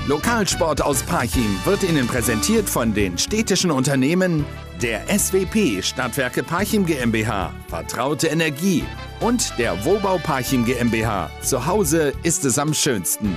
Lokalsport aus Parchim wird Ihnen präsentiert von den städtischen Unternehmen der SWP Stadtwerke Parchim GmbH, Vertraute Energie und der Wohnbau Parchim GmbH. Zu Hause ist es am schönsten.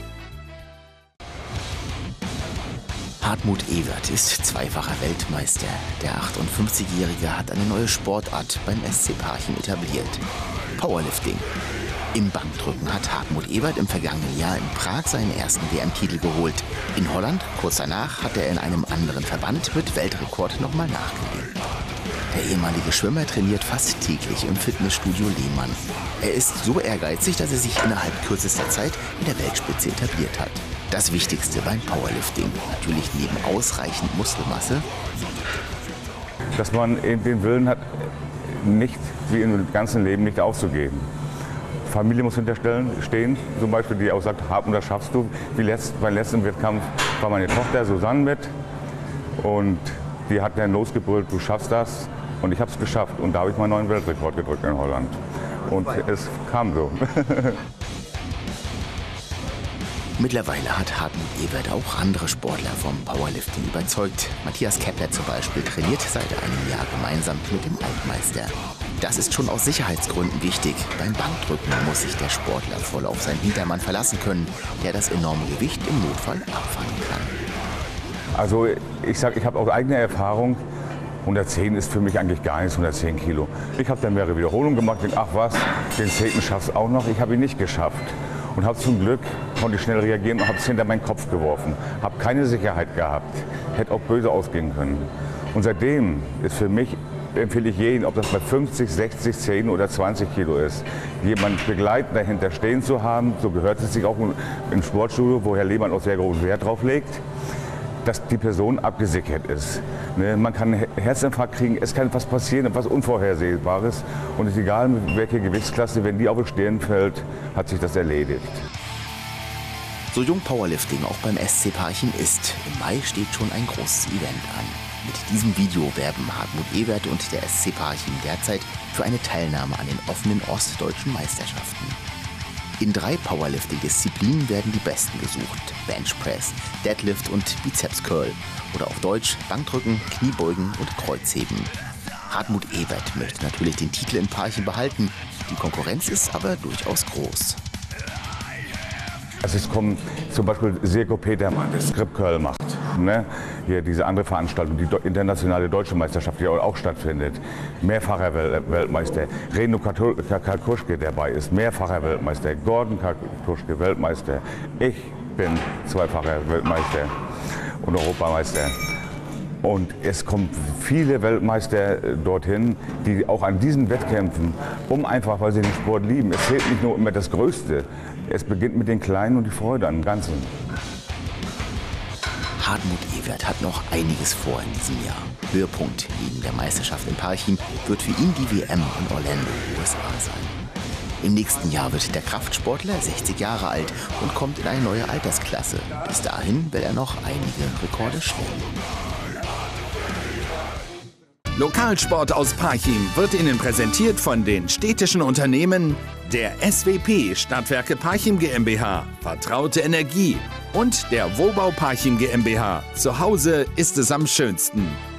Hartmut Ewert ist zweifacher Weltmeister. Der 58-Jährige hat eine neue Sportart beim SC Parchim etabliert: Powerlifting. Im Bankdrücken hat Hartmut Ewert im vergangenen Jahr in Prag seinen ersten WM-Titel geholt. In Holland, kurz danach, hat er in einem anderen Verband mit Weltrekord nochmal nachgelegt. Der ehemalige Schwimmer trainiert fast täglich im Fitnessstudio Lehmann. Er ist so ehrgeizig, dass er sich innerhalb kürzester Zeit in der Weltspitze etabliert hat. Das Wichtigste beim Powerlifting, natürlich neben ausreichend Muskelmasse, dass man den Willen hat, nicht wie im ganzen Leben nicht aufzugeben. Familie muss hinterstehen, zum Beispiel, die auch sagt, Hartmut, das schaffst du. Beim letzten Wettkampf war meine Tochter Susanne mit und die hat dann losgebrüllt, du schaffst das. Und ich habe es geschafft und da habe ich meinen neuen Weltrekord gedrückt in Holland. Und es kam so. Mittlerweile hat Hartmut Ewert auch andere Sportler vom Powerlifting überzeugt. Matthias Kepler zum Beispiel trainiert seit einem Jahr gemeinsam mit dem Altmeister. Das ist schon aus Sicherheitsgründen wichtig. Beim Bankdrücken muss sich der Sportler voll auf seinen Hintermann verlassen können, der das enorme Gewicht im Notfall abfangen kann. Also ich habe aus eigener Erfahrung, 110 ist für mich eigentlich gar nichts, 110 Kilo. Ich habe dann mehrere Wiederholungen gemacht und ach was, den 10. schaffst du auch noch. Ich habe ihn nicht geschafft. Und habe zum Glück, konnte ich schnell reagieren und habe es hinter meinen Kopf geworfen. Habe keine Sicherheit gehabt, hätte auch böse ausgehen können. Und seitdem ist für mich, empfehle ich jeden, ob das bei 50, 60, 10 oder 20 Kilo ist, jemand begleitend dahinter stehen zu haben. So gehört es sich auch im Sportstudio, wo Herr Lehmann auch sehr großen Wert drauf legt, dass die Person abgesichert ist. Man kann einen Herzinfarkt kriegen, es kann etwas passieren, etwas Unvorhersehbares. Und es ist egal, mit welcher Gewichtsklasse, wenn die auf die Stirn fällt, hat sich das erledigt. So jung Powerlifting auch beim SC Parchim ist. Im Mai steht schon ein großes Event an. Mit diesem Video werben Hartmut Ewert und der SC Parchim derzeit für eine Teilnahme an den offenen ostdeutschen Meisterschaften. In 3 Powerlifting-Disziplinen werden die Besten gesucht: Benchpress, Deadlift und Bizeps Curl. Oder auf Deutsch Bankdrücken, Kniebeugen und Kreuzheben. Hartmut Ewert möchte natürlich den Titel in Parchim behalten. Die Konkurrenz ist aber durchaus groß. Also es kommt zum Beispiel Sirko Petermann, der Strip Curl macht. Hier diese andere Veranstaltung, die internationale deutsche Meisterschaft, die auch stattfindet. Mehrfacher Weltmeister. Reno Karkuschke, der dabei ist, mehrfacher Weltmeister. Gordon Karkuschke, Weltmeister. Ich bin zweifacher Weltmeister und Europameister. Und es kommen viele Weltmeister dorthin, die auch an diesen Wettkämpfen, weil sie den Sport lieben. Es zählt nicht nur immer das Größte, es beginnt mit den Kleinen und die Freude am Ganzen. Hartmut Ewert hat noch einiges vor in diesem Jahr. Höhepunkt neben der Meisterschaft in Parchim wird für ihn die WM in Orlando, USA sein. Im nächsten Jahr wird der Kraftsportler 60 Jahre alt und kommt in eine neue Altersklasse. Bis dahin will er noch einige Rekorde stellen. Lokalsport aus Parchim wird Ihnen präsentiert von den städtischen Unternehmen der SWP Stadtwerke Parchim GmbH, Vertraute Energie und der Wohnbau Parchim GmbH. Zu Hause ist es am schönsten.